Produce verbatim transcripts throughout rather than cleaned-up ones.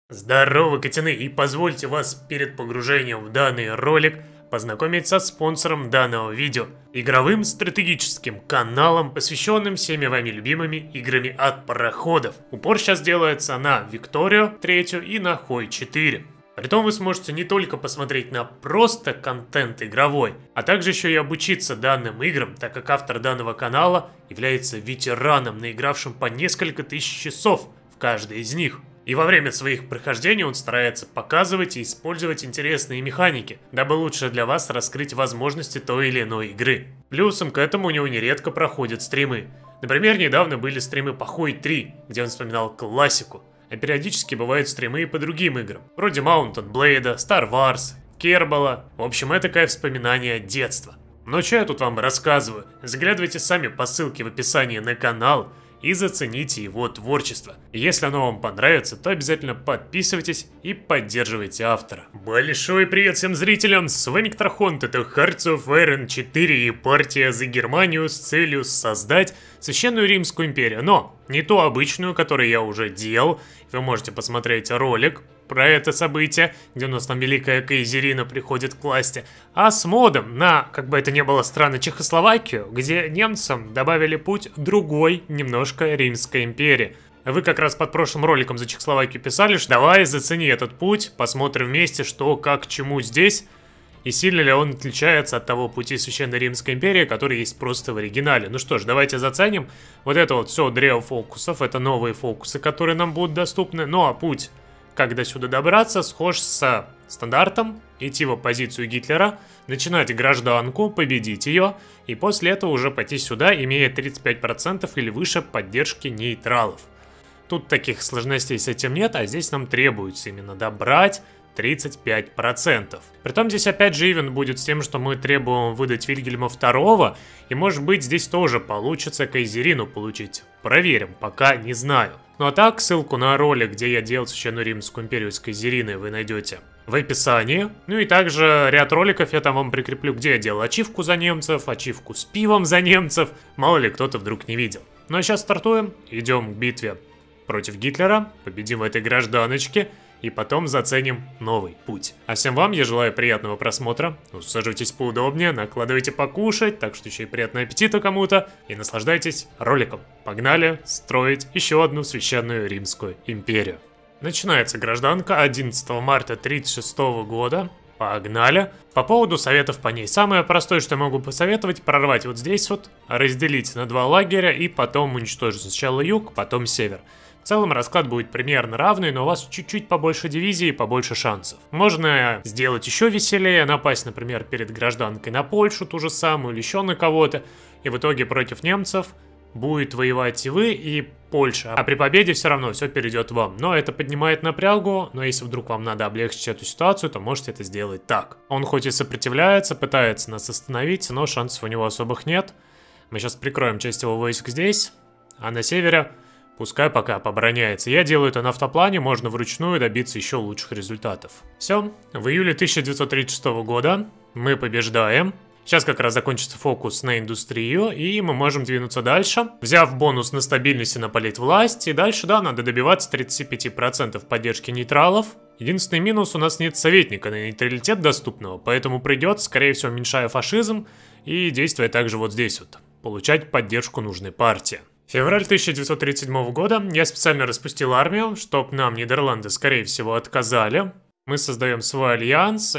Здорово, котяны, и позвольте вас перед погружением в данный ролик познакомиться с спонсором данного видео. Игровым стратегическим каналом, посвященным всеми вами любимыми играми от пароходов. Упор сейчас делается на Викторию третью и на Хой четыре. Притом вы сможете не только посмотреть на просто контент игровой, а также еще и обучиться данным играм, так как автор данного канала является ветераном, наигравшим по несколько тысяч часов в каждой из них. И во время своих прохождений он старается показывать и использовать интересные механики, дабы лучше для вас раскрыть возможности той или иной игры. Плюсом к этому у него нередко проходят стримы. Например, недавно были стримы по Хой три, где он вспоминал классику. А периодически бывают стримы и по другим играм, вроде Mountain Blade, Star Wars, Кербала. В общем, это такое вспоминание детства. Но что я тут вам рассказываю? Заглядывайте сами по ссылке в описании на канал и зацените его творчество. Если оно вам понравится, то обязательно подписывайтесь и поддерживайте автора. Большой привет всем зрителям, с вами Ктархонт, это Hearts of Iron четыре и партия за Германию с целью создать Священную Римскую империю. Но не ту обычную, которую я уже делал, вы можете посмотреть ролик про это событие, где у нас там Великая Кайзерина приходит к власти, а с модом на, как бы это ни было странно, Чехословакию, где немцам добавили путь другой немножко Римской империи. Вы как раз под прошлым роликом за Чехословакию писали, что давай зацени этот путь, посмотрим вместе, что, как, чему здесь, и сильно ли он отличается от того пути Священной Римской империи, который есть просто в оригинале. Ну что ж, давайте заценим. Вот это вот все древо фокусов, это новые фокусы, которые нам будут доступны, ну а путь, как до сюда добраться, схож с стандартом: идти в оппозицию Гитлера, начинать гражданку, победить ее, и после этого уже пойти сюда, имея тридцать пять процентов или выше поддержки нейтралов. Тут таких сложностей с этим нет, а здесь нам требуется именно добрать тридцать пять процентов. Притом здесь опять же ивент будет с тем, что мы требуем выдать Вильгельма второго, и может быть здесь тоже получится Кайзерину получить. Проверим, пока не знаю. Ну а так, ссылку на ролик, где я делал Священную Римскую империю с Кайзериной, вы найдете в описании. Ну и также ряд роликов я там вам прикреплю, где я делал ачивку за немцев, ачивку с пивом за немцев. Мало ли кто-то вдруг не видел. Ну а сейчас стартуем, идем к битве против Гитлера, победим в этой гражданочке и потом заценим новый путь. А всем вам я желаю приятного просмотра. Усаживайтесь поудобнее, накладывайте покушать, так что еще и приятного аппетита кому-то, и наслаждайтесь роликом. Погнали строить еще одну Священную Римскую империю. Начинается гражданка одиннадцатого марта тысяча девятьсот тридцать шестого года. Погнали. По поводу советов по ней. Самое простое, что я могу посоветовать, прорвать вот здесь вот, разделить на два лагеря и потом уничтожить сначала юг, потом север. В целом расклад будет примерно равный, но у вас чуть-чуть побольше дивизий и побольше шансов. Можно сделать еще веселее, напасть, например, перед гражданкой на Польшу, ту же самую, или еще на кого-то, и в итоге против немцев будет воевать и вы, и Польша. А при победе все равно все перейдет вам. Но это поднимает напрягу, но если вдруг вам надо облегчить эту ситуацию, то можете это сделать так. Он хоть и сопротивляется, пытается нас остановить, но шансов у него особых нет. Мы сейчас прикроем часть его войск здесь, а на севере пускай пока побороняется. Я делаю это на автоплане, можно вручную добиться еще лучших результатов. Все, в июле тысяча девятьсот тридцать шестого года мы побеждаем. Сейчас как раз закончится фокус на индустрию, и мы можем двинуться дальше, взяв бонус на стабильность и напалить власть. И дальше, да, надо добиваться тридцати пяти процентов поддержки нейтралов. Единственный минус: у нас нет советника на нейтралитет доступного, поэтому придется, скорее всего, уменьшая фашизм и действуя также вот здесь вот, получать поддержку нужной партии. Февраль тысяча девятьсот тридцать седьмого года. Я специально распустил армию, чтоб нам Нидерланды, скорее всего, отказали. Мы создаем свой альянс,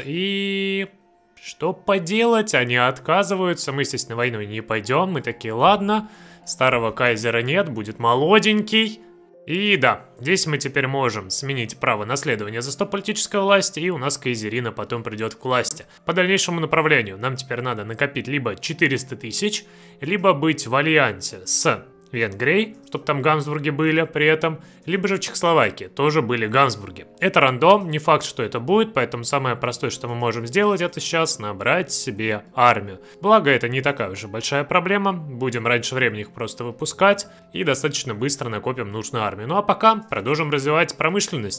и что поделать, они отказываются. Мы, естественно, войной не пойдем. Мы такие: ладно, старого кайзера нет, будет молоденький. И да, здесь мы теперь можем сменить право наследования за стоп политической власти, и у нас Кайзерина потом придет к власти. По дальнейшему направлению нам теперь надо накопить либо четыреста тысяч, либо быть в альянсе с Венгрией, чтобы там Габсбурги были при этом, либо же в Чехословакии тоже были Габсбурги. Это рандом, не факт, что это будет, поэтому самое простое, что мы можем сделать, это сейчас набрать себе армию. Благо, это не такая уже большая проблема, будем раньше времени их просто выпускать и достаточно быстро накопим нужную армию. Ну а пока продолжим развивать промышленность.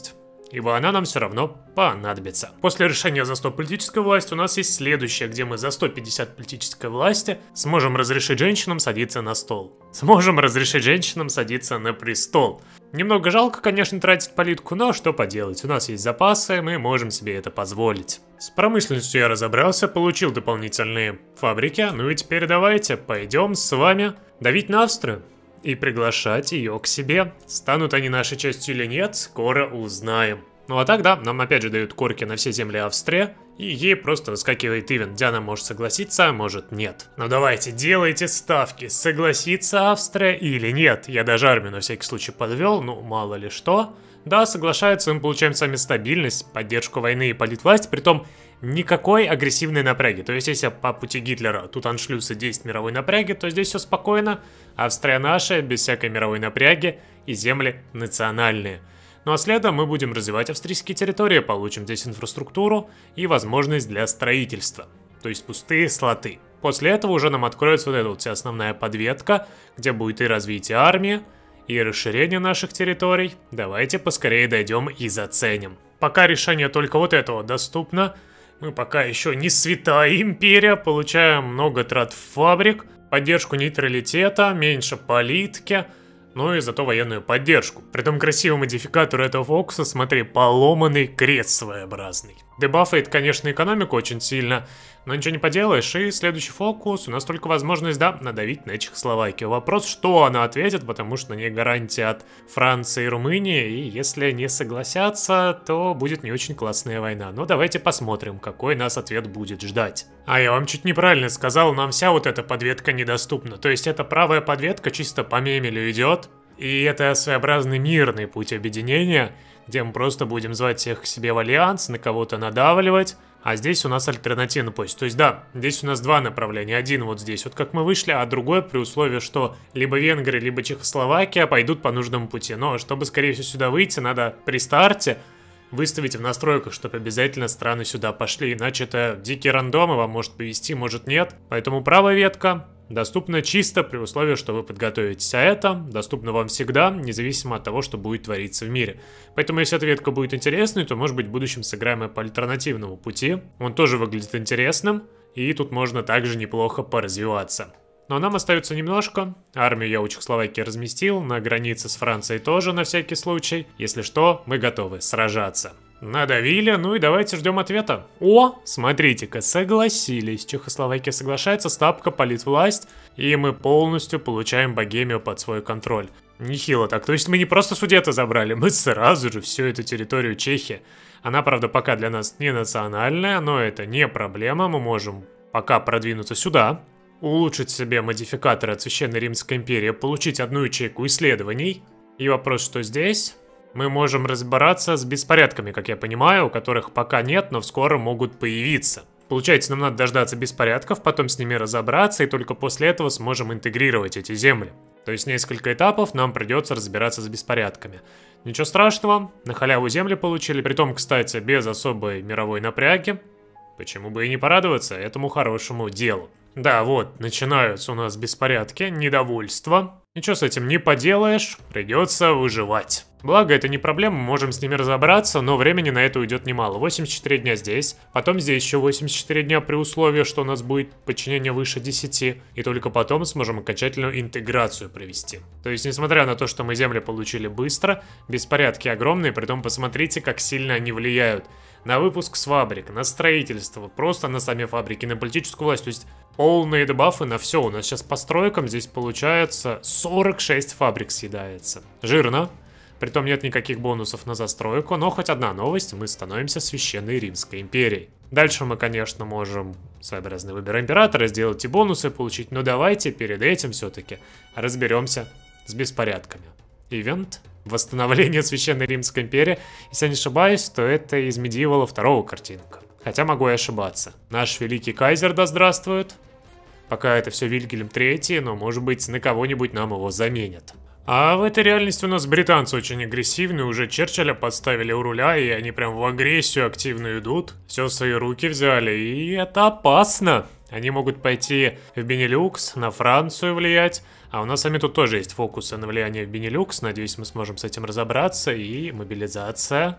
ибо она нам все равно понадобится. После решения за сто политической власти у нас есть следующее, где мы за сто пятьдесят политической власти сможем разрешить женщинам садиться на стол. Сможем разрешить женщинам садиться на престол. Немного жалко, конечно, тратить политику, но что поделать, у нас есть запасы, мы можем себе это позволить. С промышленностью я разобрался, получил дополнительные фабрики, ну и теперь давайте пойдем с вами давить на Австрию и приглашать ее к себе. Станут они нашей частью или нет, скоро узнаем. Ну а так да, нам опять же дают корки на все земли Австрии, и ей просто выскакивает ивент, где она может согласиться, а может нет. Ну давайте, делайте ставки, согласится Австрия или нет. Я даже армию на всякий случай подвел, ну мало ли что. Да, соглашается, мы получаем сами стабильность, поддержку войны и политвласть, притом никакой агрессивной напряги. То есть если по пути Гитлера тут аншлюсы десять мировой напряги, то здесь все спокойно. Австрия наша, без всякой мировой напряги, и земли национальные. Ну а следом мы будем развивать австрийские территории, получим здесь инфраструктуру и возможность для строительства. То есть пустые слоты. После этого уже нам откроется вот эта вот вся основная подветка, где будет и развитие армии, и расширение наших территорий. Давайте поскорее дойдем и заценим. Пока решение только вот этого доступно. Мы пока еще не святая империя, получаем много трат фабрик, поддержку нейтралитета, меньше политики, ну и зато военную поддержку. Притом красивый модификатор этого фокуса, смотри, поломанный крест своеобразный. Дебафает, конечно, экономику очень сильно, но ничего не поделаешь. И следующий фокус, у нас только возможность, да, надавить на Чехословакию. Вопрос, что она ответит, потому что на ней гарантия от Франции и Румынии, и если не согласятся, то будет не очень классная война. Но давайте посмотрим, какой нас ответ будет ждать. А я вам чуть неправильно сказал, нам вся вот эта подветка недоступна. То есть эта правая подветка чисто по мемелю идет, и это своеобразный мирный путь объединения, где мы просто будем звать всех к себе в альянс, на кого-то надавливать. А здесь у нас альтернативный путь. То есть да, здесь у нас два направления. Один вот здесь, вот как мы вышли, а другой при условии, что либо Венгрия, либо Чехословакия пойдут по нужному пути. Но чтобы, скорее всего, сюда выйти, надо при старте выставить в настройках, чтобы обязательно страны сюда пошли. Иначе это дикий рандом, и вам может повести, может нет. Поэтому правая ветка доступна чисто при условии, что вы подготовитесь, а это доступно вам всегда, независимо от того, что будет твориться в мире. Поэтому, если эта ветка будет интересной, то, может быть, в будущем сыграем и по альтернативному пути. Он тоже выглядит интересным, и тут можно также неплохо поразвиваться. Но нам остается немножко. Армию я у Чехословакии разместил, на границе с Францией тоже на всякий случай. Если что, мы готовы сражаться. Надавили, ну и давайте ждем ответа. О, смотрите-ка, согласились. Чехословакия соглашается, стапка, политвласть, и мы полностью получаем Богемию под свой контроль. Нехило так, то есть мы не просто Судеты забрали, мы сразу же всю эту территорию Чехии. Она, правда, пока для нас не национальная, но это не проблема, мы можем пока продвинуться сюда, улучшить себе модификаторы от Священной Римской империи, получить одну ячейку исследований. И вопрос, что здесь? Мы можем разбираться с беспорядками, как я понимаю, у которых пока нет, но вскоре могут появиться. Получается, нам надо дождаться беспорядков, потом с ними разобраться, и только после этого сможем интегрировать эти земли. То есть несколько этапов нам придется разбираться с беспорядками. Ничего страшного, на халяву земли получили, притом, кстати, без особой мировой напряги. Почему бы и не порадоваться этому хорошему делу. Да, вот, начинаются у нас беспорядки, недовольство. Ничего с этим не поделаешь, придется выживать. Благо, это не проблема, мы можем с ними разобраться, но времени на это уйдет немало. восемьдесят четыре дня здесь, потом здесь еще восемьдесят четыре дня при условии, что у нас будет подчинение выше десяти, и только потом сможем окончательную интеграцию провести. То есть, несмотря на то, что мы земли получили быстро, беспорядки огромные, притом посмотрите, как сильно они влияют на выпуск с фабрик, на строительство, просто на сами фабрики, на политическую власть. То есть полные дебафы на все. У нас сейчас по стройкам здесь получается сорок шесть фабрик съедается. Жирно. Притом нет никаких бонусов на застройку, но хоть одна новость, мы становимся Священной Римской империей. Дальше мы, конечно, можем своеобразный выбор императора, сделать и бонусы получить, но давайте перед этим все-таки разберемся с беспорядками. Ивент. Восстановление Священной Римской империи. Если я не ошибаюсь, то это из Медиевала второго картинка. Хотя могу и ошибаться. Наш великий кайзер да здравствует. Пока это все Вильгельм третий, но может быть на кого-нибудь нам его заменят. А в этой реальности у нас британцы очень агрессивные, уже Черчилля подставили у руля, и они прям в агрессию активно идут. Все в свои руки взяли, и это опасно. Они могут пойти в Бенилюкс, на Францию влиять. А у нас сами тут тоже есть фокусы на влияние в Бенилюкс. Надеюсь, мы сможем с этим разобраться. И мобилизация.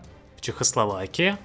Чехословакия.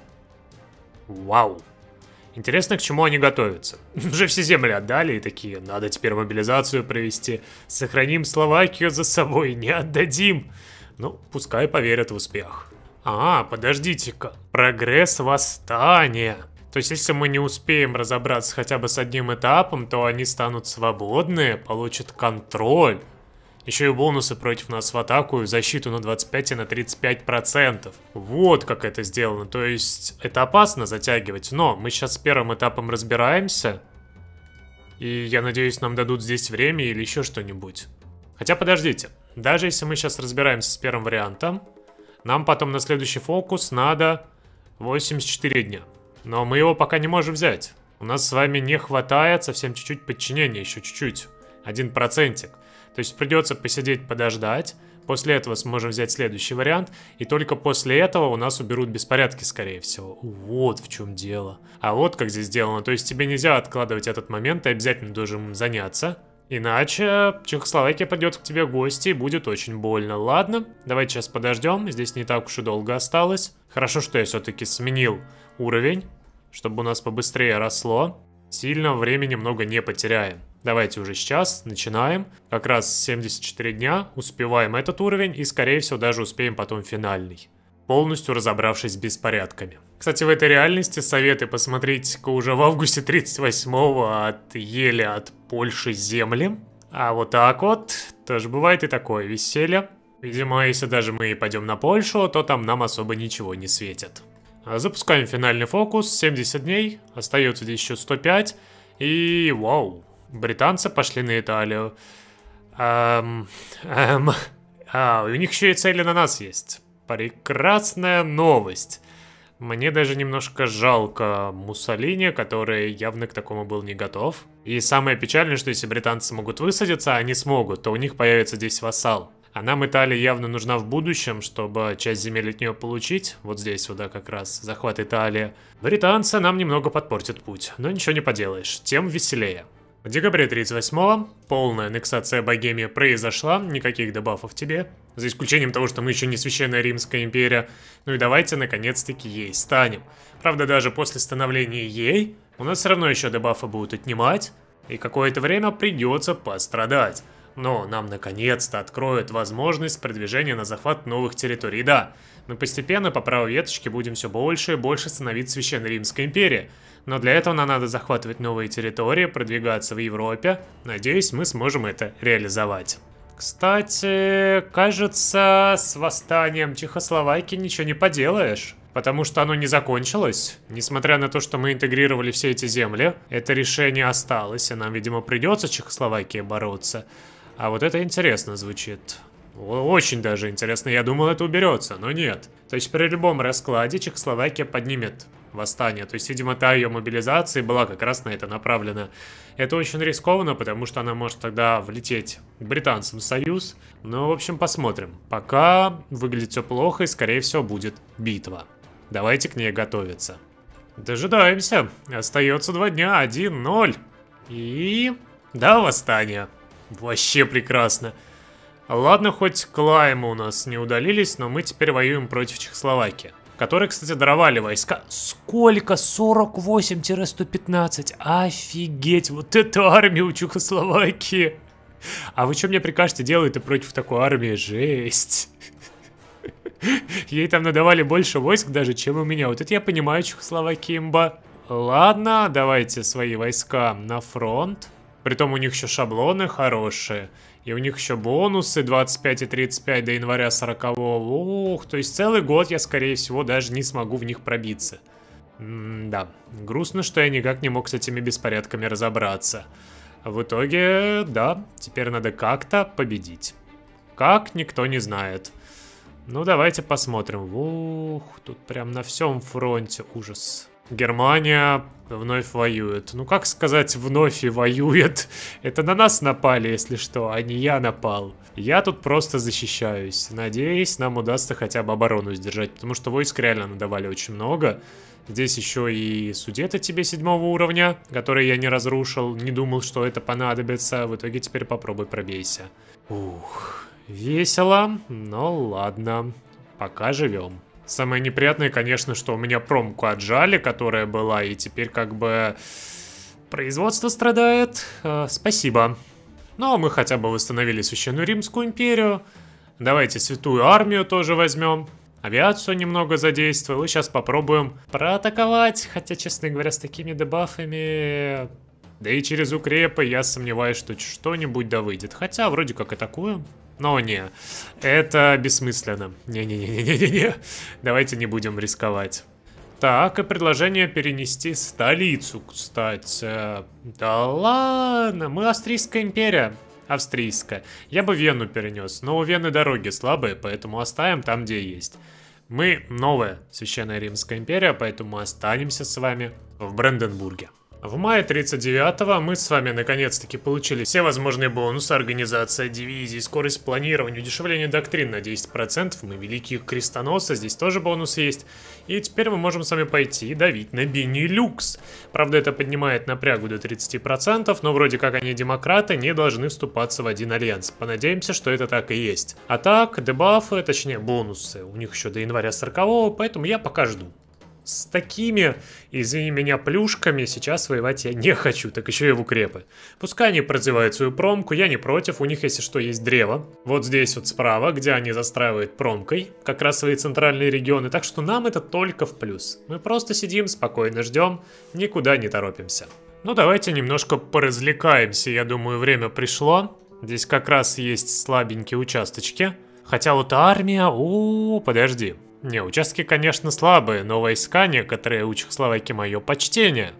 Вау. Интересно, к чему они готовятся. Уже все земли отдали и такие, надо теперь мобилизацию провести. Сохраним Словакию за собой, не отдадим. Ну, пускай поверят в успех. А, подождите-ка. Прогресс восстания. То есть, если мы не успеем разобраться хотя бы с одним этапом, то они станут свободны, получат контроль. Еще и бонусы против нас в атаку и в защиту на двадцать пять и на тридцать пять процентов. Вот как это сделано. То есть, это опасно затягивать. Но мы сейчас с первым этапом разбираемся. И я надеюсь, нам дадут здесь время или еще что-нибудь. Хотя, подождите. Даже если мы сейчас разбираемся с первым вариантом, нам потом на следующий фокус надо восемьдесят четыре дня. Но мы его пока не можем взять. У нас с вами не хватает совсем чуть-чуть подчинения, еще чуть-чуть. Один процентик. То есть придется посидеть, подождать. После этого сможем взять следующий вариант. И только после этого у нас уберут беспорядки, скорее всего. Вот в чем дело. А вот как здесь сделано. То есть тебе нельзя откладывать этот момент, ты обязательно должен им заняться. Иначе Чехословакия придет к тебе в гости и будет очень больно. Ладно, давайте сейчас подождем. Здесь не так уж и долго осталось. Хорошо, что я все-таки сменил уровень, чтобы у нас побыстрее росло. Сильно времени много не потеряем. Давайте уже сейчас начинаем. Как раз семьдесят четыре дня. Успеваем этот уровень и, скорее всего, даже успеем потом финальный. Полностью разобравшись с беспорядками. Кстати, в этой реальности советы посмотрите-ка уже в августе тридцать восьмого отъели от Польши земли. А вот так вот тоже бывает и такое веселье. Видимо, если даже мы пойдем на Польшу, то там нам особо ничего не светит. Запускаем финальный фокус. семьдесят дней. Остается здесь еще сто пять. И вау. Британцы пошли на Италию. Эм, эм, а, у них еще и цели на нас есть. Прекрасная новость. Мне даже немножко жалко Муссолини, который явно к такому был не готов. И самое печальное, что если британцы могут высадиться, они смогут, то у них появится здесь вассал. А нам Италия явно нужна в будущем, чтобы часть земель от нее получить. Вот здесь сюда как раз захват Италии. Британцы нам немного подпортят путь, но ничего не поделаешь, тем веселее. В декабре тридцать восьмого полная аннексация Богемии произошла, никаких дебафов тебе, за исключением того, что мы еще не Священная Римская империя. Ну и давайте наконец-таки ей станем. Правда, даже после становления ей у нас все равно еще дебафы будут отнимать, и какое-то время придется пострадать. Но нам наконец-то откроют возможность продвижения на захват новых территорий. Да, мы постепенно по правой веточке будем все больше и больше становиться Священной Римской империей. Но для этого нам надо захватывать новые территории, продвигаться в Европе. Надеюсь, мы сможем это реализовать. Кстати, кажется, с восстанием Чехословакии ничего не поделаешь. Потому что оно не закончилось. Несмотря на то, что мы интегрировали все эти земли, это решение осталось, и нам, видимо, придется с Чехословакией бороться. А вот это интересно звучит. Очень даже интересно. Я думал, это уберется, но нет. То есть при любом раскладе Чехословакия поднимет восстание. То есть, видимо, та ее мобилизация была как раз на это направлена. Это очень рискованно, потому что она может тогда влететь к британцам в союз. Ну, в общем, посмотрим. Пока выглядит все плохо и, скорее всего, будет битва. Давайте к ней готовиться. Дожидаемся. Остается два дня. один ноль. И... да, восстание. Вообще прекрасно. Ладно, хоть Клаймы у нас не удалились, но мы теперь воюем против Чехословакии. Которые, кстати, даровали войска. Сколько? сорок восемь — сто пятнадцать. Офигеть, вот эту армию у Чехословакии. А вы что мне прикажете делать-то против такой армии? Жесть. Ей там надавали больше войск даже, чем у меня. Вот это я понимаю, Чехословакия имба. Ладно, давайте свои войска на фронт. Притом у них еще шаблоны хорошие. И у них еще бонусы двадцать пять и тридцать пять до января сорокового. Ух, то есть целый год я, скорее всего, даже не смогу в них пробиться. М-да, грустно, что я никак не мог с этими беспорядками разобраться. В итоге, да, теперь надо как-то победить. Как, никто не знает. Ну, давайте посмотрим. Ух, тут прям на всем фронте ужас. Германия вновь воюет. Ну, как сказать, вновь и воюет? Это на нас напали, если что, а не я напал. Я тут просто защищаюсь. Надеюсь, нам удастся хотя бы оборону сдержать, потому что войск реально надавали очень много. Здесь еще и Судеты тебе седьмого уровня, который я не разрушил, не думал, что это понадобится. В итоге теперь попробуй пробейся. Ух, весело, но ладно, пока живем. Самое неприятное, конечно, что у меня промку отжали, которая была, и теперь как бы производство страдает. Э, спасибо. Но мы хотя бы восстановили Священную Римскую империю. Давайте Святую Армию тоже возьмем. Авиацию немного задействовал. И сейчас попробуем проатаковать. Хотя, честно говоря, с такими дебафами... Да и через укрепы я сомневаюсь, что что-нибудь да выйдет. Хотя, вроде как атакуем. Но не, это бессмысленно. Не-не-не-не-не-не. Давайте не будем рисковать. Так, и предложение перенести столицу, кстати. Да ладно, мы Австрийская империя. Австрийская. Я бы Вену перенес, но у Вены дороги слабые, поэтому оставим там, где есть. Мы новая Священная Римская империя, поэтому останемся с вами в Бранденбурге. В мае тридцать девятого мы с вами наконец-таки получили все возможные бонусы: организация дивизий, скорость планирования, удешевление доктрин на десять процентов, мы великие крестоносцы, здесь тоже бонусы есть. И теперь мы можем с вами пойти и давить на Бенилюкс. Правда, это поднимает напрягу до тридцати процентов, но вроде как они демократы, не должны вступаться в один альянс. Понадеемся, что это так и есть. А так, дебафы, точнее бонусы, у них еще до января сорокового, поэтому я пока жду. С такими, извини меня, плюшками сейчас воевать я не хочу, так еще и в укрепы. Пускай они прозевают свою промку, я не против, у них, если что, есть древо. Вот здесь вот справа, где они застраивают промкой, как раз свои центральные регионы, так что нам это только в плюс. Мы просто сидим, спокойно ждем, никуда не торопимся. Ну давайте немножко поразвлекаемся, я думаю, время пришло. Здесь как раз есть слабенькие участочки. Хотя вот армия, о, подожди. Не, участки, конечно, слабые, но войска некоторые у Чехословакии мое почтение.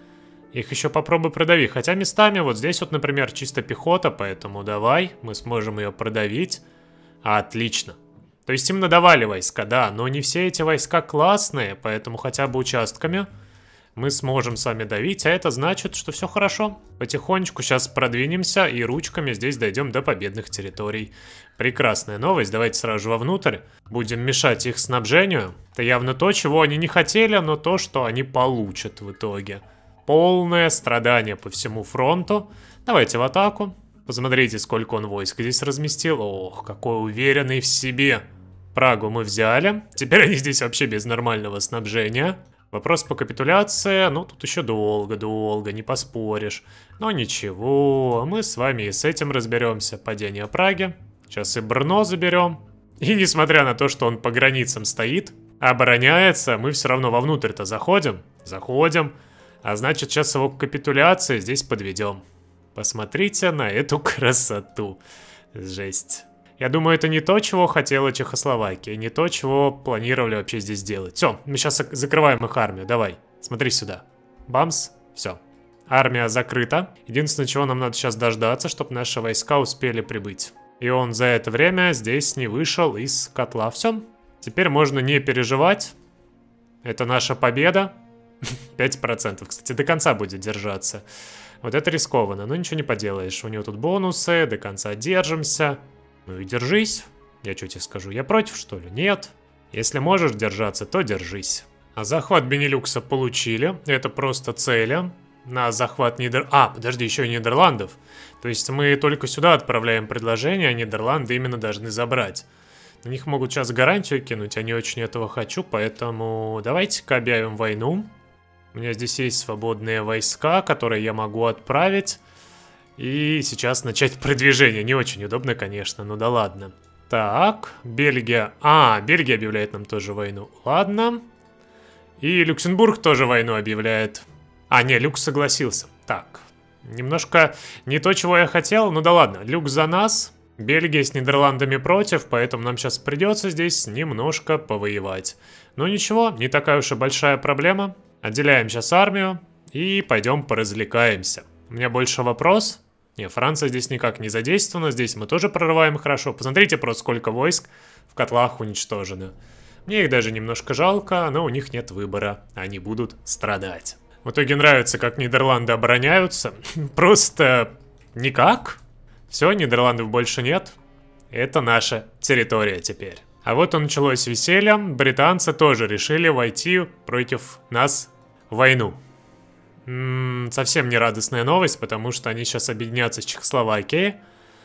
Их еще попробуй продави. Хотя местами вот здесь вот, например, чисто пехота, поэтому давай, мы сможем ее продавить. Отлично. То есть им надавали войска, да, но не все эти войска классные, поэтому хотя бы участками мы сможем с вами давить, а это значит, что все хорошо. Потихонечку сейчас продвинемся и ручками здесь дойдем до победных территорий. Прекрасная новость, давайте сразу же вовнутрь. Будем мешать их снабжению. Это явно то, чего они не хотели, но то, что они получат в итоге. Полное страдание по всему фронту. Давайте в атаку. Посмотрите, сколько он войск здесь разместил. Ох, какой уверенный в себе. Прагу мы взяли. Теперь они здесь вообще без нормального снабжения. Вопрос по капитуляции, ну тут еще долго-долго, не поспоришь. Но ничего, мы с вами и с этим разберемся. Падение Праги. Сейчас и Брно заберем. И несмотря на то, что он по границам стоит, обороняется, мы все равно вовнутрь-то заходим. Заходим. А значит, сейчас его капитуляции здесь подведем. Посмотрите на эту красоту. Жесть. Я думаю, это не то, чего хотела Чехословакия, не то, чего планировали вообще здесь делать. Все, мы сейчас закрываем их армию, давай, смотри сюда. Бамс, все. Армия закрыта. Единственное, чего нам надо сейчас дождаться, чтобы наши войска успели прибыть. И он за это время здесь не вышел из котла. Все, теперь можно не переживать. Это наша победа. пять процентов, кстати, до конца будет держаться. Вот это рискованно, но ничего не поделаешь. У него тут бонусы, до конца держимся. Ну и держись. Я что тебе скажу, я против, что ли? Нет. Если можешь держаться, то держись. А захват Бенилюкса получили. Это просто цели. На захват Нидер... А, подожди, еще и Нидерландов. То есть мы только сюда отправляем предложение, а Нидерланды именно должны забрать. На них могут сейчас гарантию кинуть, я не очень этого хочу, поэтому давайте-ка объявим войну. У меня здесь есть свободные войска, которые я могу отправить. И сейчас начать продвижение. Не очень удобно, конечно, но да ладно. Так, Бельгия. А, Бельгия объявляет нам тоже войну. Ладно. И Люксембург тоже войну объявляет. А, не, Люкс согласился. Так, немножко не то, чего я хотел. Ну да ладно, Люкс за нас. Бельгия с Нидерландами против, поэтому нам сейчас придется здесь немножко повоевать. Но ничего, не такая уж и большая проблема. Отделяем сейчас армию и пойдем поразвлекаемся. У меня больше вопрос. Не, Франция здесь никак не задействована, здесь мы тоже прорываем хорошо. Посмотрите просто, сколько войск в котлах уничтожено. Мне их даже немножко жалко, но у них нет выбора, они будут страдать. В итоге нравится, как Нидерланды обороняются. Просто никак. Все, Нидерландов больше нет. Это наша территория теперь. А вот и началось веселье. Британцы тоже решили войти против нас в войну. М-м, совсем не радостная новость, потому что они сейчас объединятся с Чехословакией.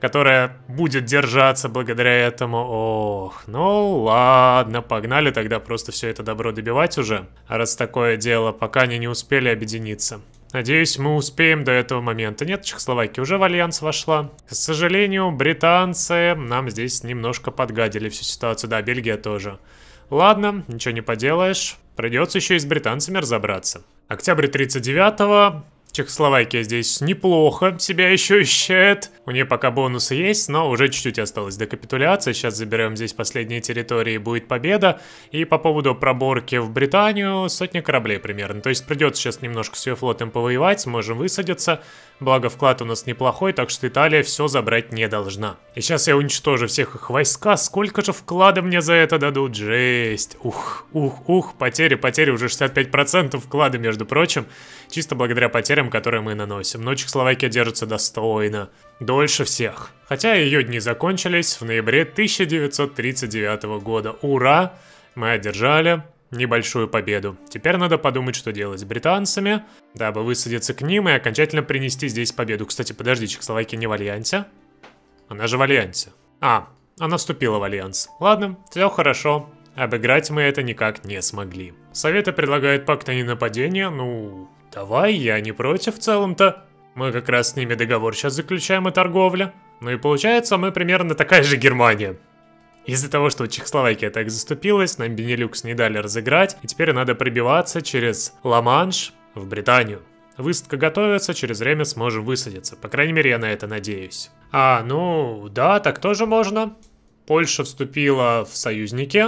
которая будет держаться благодаря этому. Ох, ну ладно, погнали тогда просто все это добро добивать уже. Раз такое дело, пока они не успели объединиться. Надеюсь, мы успеем до этого момента. Нет, Чехословакия уже в альянс вошла. К сожалению, британцы нам здесь немножко подгадили всю ситуацию. Да, Бельгия тоже. Ладно, ничего не поделаешь. Придется еще и с британцами разобраться. Октябрь тридцать девятого. Чехословакия здесь неплохо себя еще ощущает. У нее пока бонусы есть, но уже чуть-чуть осталось до капитуляции. Сейчас заберем здесь последние территории, и будет победа. И по поводу проборки в Британию, сотня кораблей примерно. То есть придется сейчас немножко с ее флотом повоевать, сможем высадиться. Благо вклад у нас неплохой, так что Италия все забрать не должна. И сейчас я уничтожу всех их войска. Сколько же вклада мне за это дадут? Жесть. Ух, ух, ух. Потери, потери уже шестьдесят пять процентов вклада, между прочим. Чисто благодаря потерям, которые мы наносим. Но Чехословакия держится достойно. Дольше всех. Хотя ее дни закончились в ноябре тысяча девятьсот тридцать девятого года. Ура! Мы одержали небольшую победу. Теперь надо подумать, что делать с британцами, дабы высадиться к ним и окончательно принести здесь победу. Кстати, подожди, Чехословакия не в альянсе? Она же в альянсе. А, она вступила в альянс. Ладно, все хорошо. Обыграть мы это никак не смогли. Советы предлагают пакт о ненападении. Ну, давай, я не против в целом-то. Мы как раз с ними договор сейчас заключаем о торговле. Ну и получается, мы примерно такая же Германия. Из-за того, что Чехословакия так заступилась, нам Бенилюкс не дали разыграть, и теперь надо пробиваться через Ла-Манш в Британию. Высадка готовится, через время сможем высадиться. По крайней мере, я на это надеюсь. А, ну, да, так тоже можно. Польша вступила в союзники.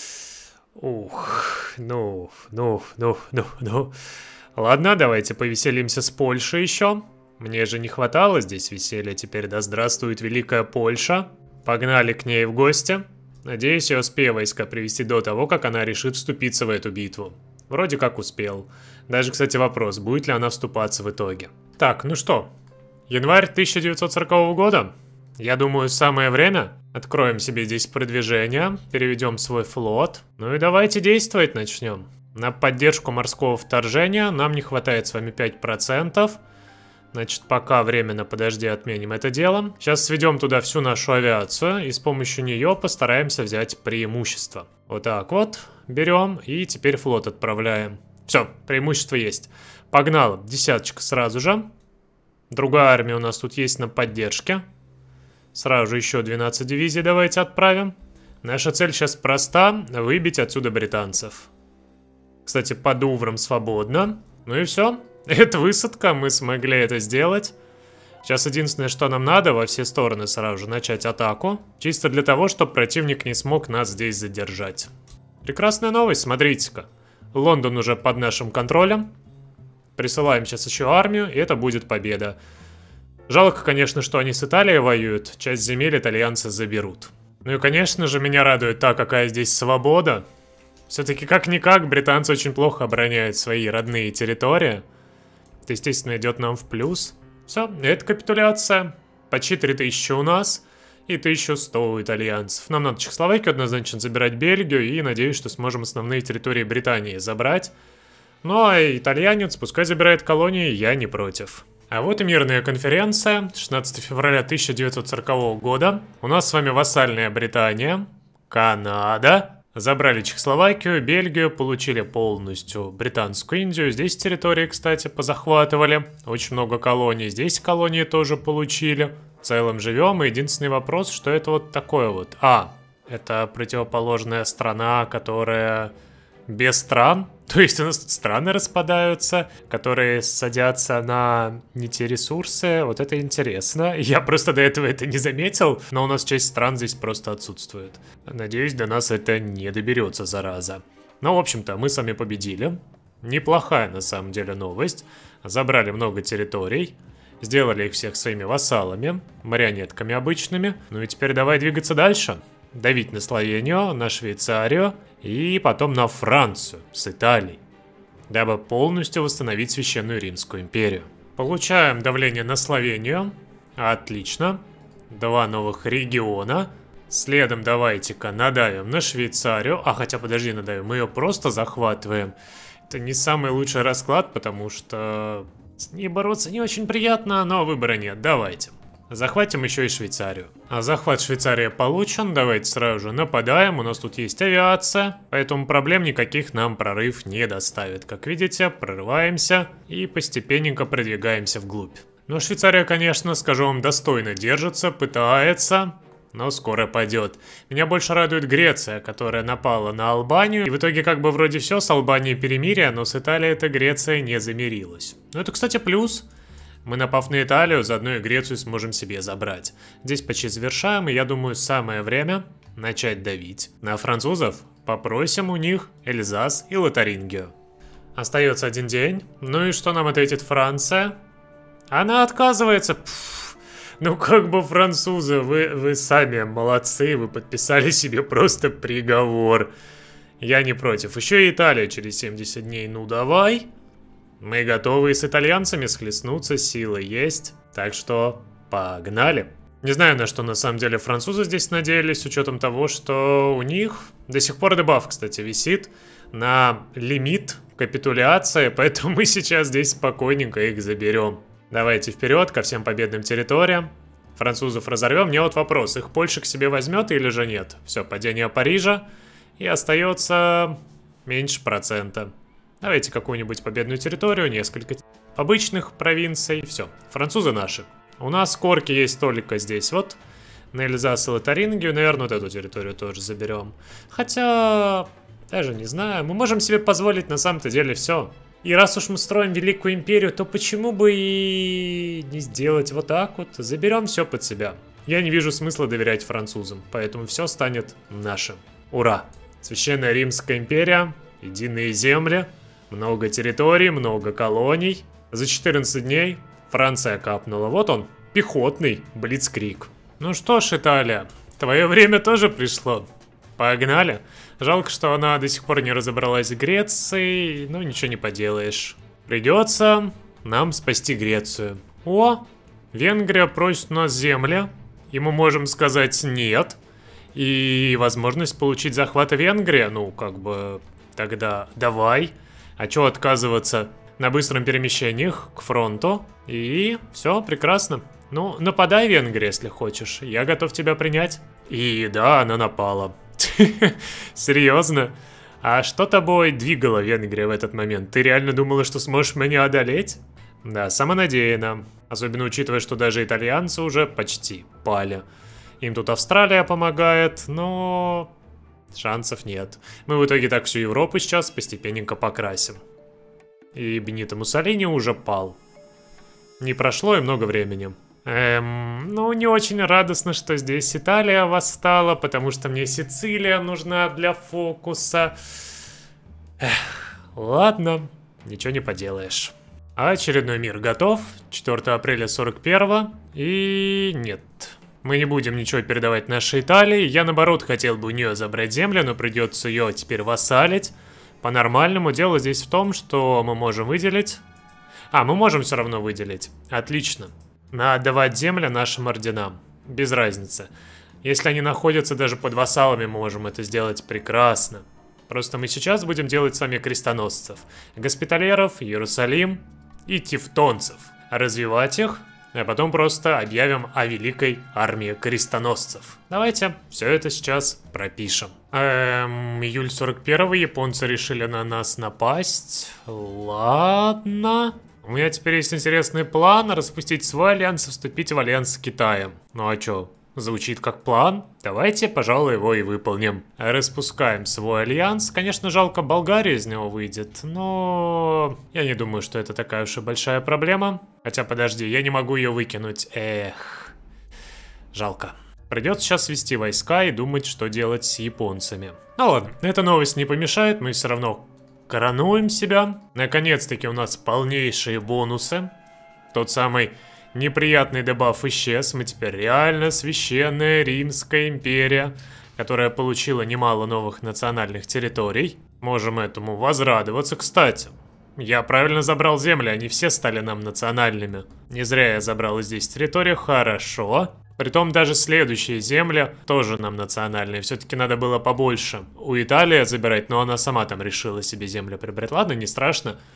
Ух, ну, ну, ну, ну, ну. Ладно, давайте повеселимся с Польшей еще. Мне же не хватало здесь веселья, теперь да здравствует Великая Польша. Погнали к ней в гости. Надеюсь, я успею войска привести до того, как она решит вступиться в эту битву. Вроде как успел. Даже, кстати, вопрос, будет ли она вступаться в итоге. Так, ну что, январь тысяча девятьсот сорокового года. Я думаю, самое время. Откроем себе здесь продвижение, переведем свой флот. Ну и давайте действовать начнем. На поддержку морского вторжения нам не хватает с вами пять процентов. Значит, пока временно, подожди, отменим это дело. Сейчас сведем туда всю нашу авиацию и с помощью нее постараемся взять преимущество. Вот так вот берем и теперь флот отправляем. Все, преимущество есть. Погнал, десяточка сразу же. Другая армия у нас тут есть на поддержке. Сразу же еще двенадцать дивизий давайте отправим. Наша цель сейчас проста, выбить отсюда британцев. Кстати, под Увром свободно. Ну и все. Это высадка, мы смогли это сделать. Сейчас единственное, что нам надо, во все стороны сразу же начать атаку. Чисто для того, чтобы противник не смог нас здесь задержать. Прекрасная новость, смотрите-ка. Лондон уже под нашим контролем. Присылаем сейчас еще армию, и это будет победа. Жалко, конечно, что они с Италией воюют. Часть земель итальянцы заберут. Ну и, конечно же, меня радует та, какая здесь свобода. Все-таки, как-никак, британцы очень плохо обороняют свои родные территории. Это, естественно, идет нам в плюс. Все, это капитуляция. Почти три тысячи у нас и тысяча сто у итальянцев. Нам надо Чехословакию однозначно забирать, Бельгию, и надеюсь, что сможем основные территории Британии забрать. Ну а итальянец пускай забирает колонии, я не против. А вот и мирная конференция, шестнадцатого февраля тысяча девятьсот сорокового года. У нас с вами вассальная Британия, Канада. Забрали Чехословакию, Бельгию, получили полностью Британскую Индию. Здесь территории, кстати, позахватывали. Очень много колоний. Здесь колонии тоже получили. В целом живем. И единственный вопрос, что это вот такое вот. А, это противоположная страна, которая без стран. То есть у нас тут страны распадаются, которые садятся на не те ресурсы. Вот это интересно. Я просто до этого это не заметил, но у нас часть стран здесь просто отсутствует. Надеюсь, до нас это не доберется, зараза. Ну, в общем-то, мы сами победили. Неплохая, на самом деле, новость. Забрали много территорий. Сделали их всех своими вассалами, марионетками обычными. Ну и теперь давай двигаться дальше. Давить на Словению, на Швейцарию и потом на Францию с Италией, дабы полностью восстановить Священную Римскую империю. Получаем давление на Словению. Отлично. Два новых региона. Следом давайте-ка надавим на Швейцарию. А, хотя подожди, надавим. Мы ее просто захватываем. Это не самый лучший расклад, потому что с ней бороться не очень приятно, но выбора нет. Давайте. захватим еще и Швейцарию. А захват Швейцарии получен, давайте сразу же нападаем, у нас тут есть авиация, поэтому проблем никаких нам прорыв не доставит. Как видите, прорываемся и постепенненько продвигаемся вглубь. Ну, Швейцария, конечно, скажу вам, достойно держится, пытается, но скоро пойдет. Меня больше радует Греция, которая напала на Албанию. И в итоге как бы вроде все, с Албанией перемирие, но с Италией эта Греция не замирилась. Ну это, кстати, плюс. Мы, напав на Италию, заодно и Грецию сможем себе забрать. Здесь почти завершаем, и я думаю, самое время начать давить. На французов попросим у них Эльзас и Лотарингию. Остается один день. Ну и что нам ответит Франция? Она отказывается. Пфф. Ну как бы, французы, вы, вы сами молодцы, вы подписали себе просто приговор. Я не против. Еще и Италия через семьдесят дней, ну давай. Мы готовы с итальянцами схлестнуться, силы есть. Так что погнали. Не знаю, на что на самом деле французы здесь надеялись, с учетом того, что у них до сих пор дебаф, кстати, висит на лимит капитуляции, поэтому мы сейчас здесь спокойненько их заберем. Давайте вперед ко всем победным территориям. Французов разорвем. Мне вот вопрос, их Польша к себе возьмет или же нет? Все, падение Парижа. И остается меньше процента. Давайте какую-нибудь победную территорию, несколько обычных провинций. Все, французы наши. У нас корки есть только здесь вот. На Эльзас и Лотарингию, наверное, вот эту территорию тоже заберем. Хотя, даже не знаю, мы можем себе позволить на самом-то деле все. И раз уж мы строим Великую Империю, то почему бы и не сделать вот так вот? Заберем все под себя. Я не вижу смысла доверять французам, поэтому все станет нашим. Ура! Священная Римская империя, единые земли, много территорий, много колоний. За четырнадцать дней Франция капнула. Вот он, пехотный блицкриг. Ну что ж, Италия, твое время тоже пришло. Погнали. Жалко, что она до сих пор не разобралась с Грецией, но ничего не поделаешь. Придется нам спасти Грецию. О, Венгрия просит у нас земли, и мы можем сказать нет. И возможность получить захват Венгрии, ну, как бы, тогда давай. А чё отказываться на быстром перемещениях к фронту? И все, прекрасно. Ну, нападай, Венгрия, если хочешь. Я готов тебя принять. И да, она напала. Серьезно? А что тобой двигала Венгрия в этот момент? Ты реально думала, что сможешь меня одолеть? Да, самонадеянно. Особенно учитывая, что даже итальянцы уже почти пали. Им тут Австралия помогает, но шансов нет. Мы в итоге так всю Европу сейчас постепенненько покрасим. И Бенито Муссолини уже пал. Не прошло и много времени. Эм, ну, не очень радостно, что здесь Италия восстала, потому что мне Сицилия нужна для фокуса. Эх, ладно, ничего не поделаешь. Очередной мир готов. четвёртого апреля сорок первого. И нет, мы не будем ничего передавать нашей Италии. Я, наоборот, хотел бы у нее забрать землю, но придется ее теперь вассалить. По-нормальному дело здесь в том, что мы можем выделить... А, мы можем все равно выделить. Отлично. Надо отдавать земли нашим орденам. Без разницы. Если они находятся даже под вассалами, мы можем это сделать прекрасно. Просто мы сейчас будем делать с вами крестоносцев. Госпитальеров, Иерусалим и тевтонцев. Развивать их, а потом просто объявим о великой армии крестоносцев. Давайте все это сейчас пропишем. Эм, июль сорок первого, японцы решили на нас напасть. Ладно. У меня теперь есть интересный план распустить свой альянс и вступить в альянс с Китаем. Ну а чё, звучит как план? Давайте, пожалуй, его и выполним. Распускаем свой альянс. Конечно, жалко, Болгария из него выйдет, но я не думаю, что это такая уж и большая проблема. Хотя, подожди, я не могу ее выкинуть. Эх, жалко. Придется сейчас вести войска и думать, что делать с японцами. Ну ладно, эта новость не помешает, мы все равно... коронуем себя. Наконец-таки у нас полнейшие бонусы. Тот самый неприятный дебаф исчез. Мы теперь реально священная Римская империя, которая получила немало новых национальных территорий. Можем этому возрадоваться. Кстати, я правильно забрал земли, они все стали нам национальными. Не зря я забрал здесь территорию. Хорошо. Притом даже следующие земли тоже нам национальные. Все-таки надо было побольше у Италии забирать, но она сама там решила себе землю прибрать. Ладно, не страшно.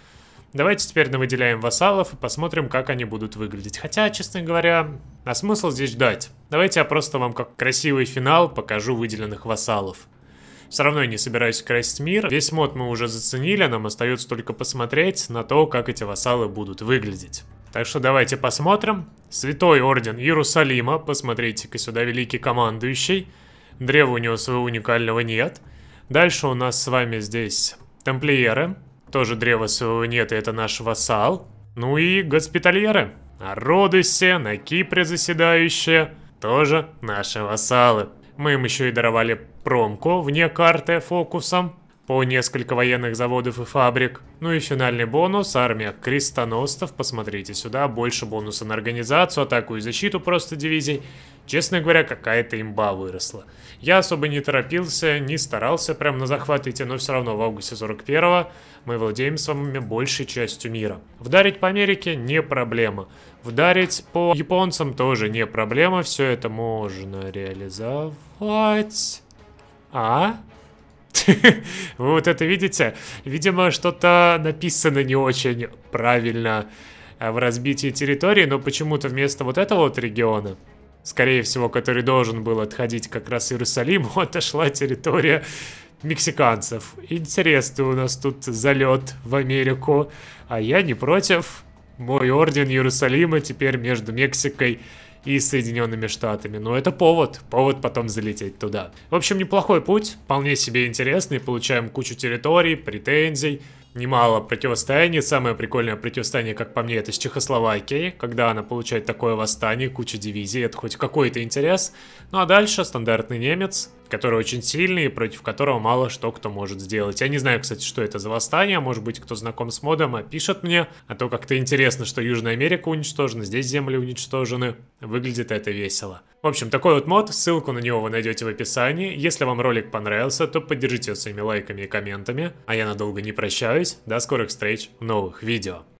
Давайте теперь навыделяем вассалов и посмотрим, как они будут выглядеть. Хотя, честно говоря, а смысл здесь ждать? Давайте я просто вам как красивый финал покажу выделенных вассалов. Все равно я не собираюсь красить мир. Весь мод мы уже заценили, нам остается только посмотреть на то, как эти вассалы будут выглядеть. Так что давайте посмотрим. Святой Орден Иерусалима. Посмотрите-ка сюда, великий командующий. Древа у него своего уникального нет. Дальше у нас с вами здесь тамплиеры. Тоже древа своего нет, и это наш вассал. Ну и госпитальеры. На Родосе, на Кипре заседающие. Тоже наши вассалы. Мы им еще и даровали промку вне карты фокусом. По несколько военных заводов и фабрик. Ну и финальный бонус. Армия крестоносцев. Посмотрите сюда. Больше бонуса на организацию, атаку и защиту просто дивизий. Честно говоря, какая-то имба выросла. Я особо не торопился, не старался прям на захват идти, но все равно в августе сорок первого мы владеем с вами большей частью мира. Вдарить по Америке не проблема. Вдарить по японцам тоже не проблема. Все это можно реализовать. А? Вы вот это видите? Видимо, что-то написано не очень правильно в разбитии территории, но почему-то вместо вот этого вот региона, скорее всего, который должен был отходить как раз Иерусалиму, отошла территория мексиканцев. Интересный у нас тут залет в Америку, а я не против. Мой орден Иерусалима теперь между Мексикой и Соединенными Штатами. Но это повод, повод потом залететь туда. В общем, неплохой путь, вполне себе интересный. Получаем кучу территорий, претензий, немало противостояний. Самое прикольное противостояние, как по мне, это с Чехословакией, когда она получает такое восстание, куча дивизий, это хоть какой-то интерес. Ну а дальше стандартный немец, который очень сильный и против которого мало что кто может сделать. Я не знаю, кстати, что это за восстание, может быть, кто знаком с модом, опишет мне, а то как-то интересно, что Южная Америка уничтожена, здесь земли уничтожены, выглядит это весело. В общем, такой вот мод, ссылку на него вы найдете в описании. Если вам ролик понравился, то поддержите своими лайками и комментами, а я надолго не прощаюсь. До скорых встреч в новых видео.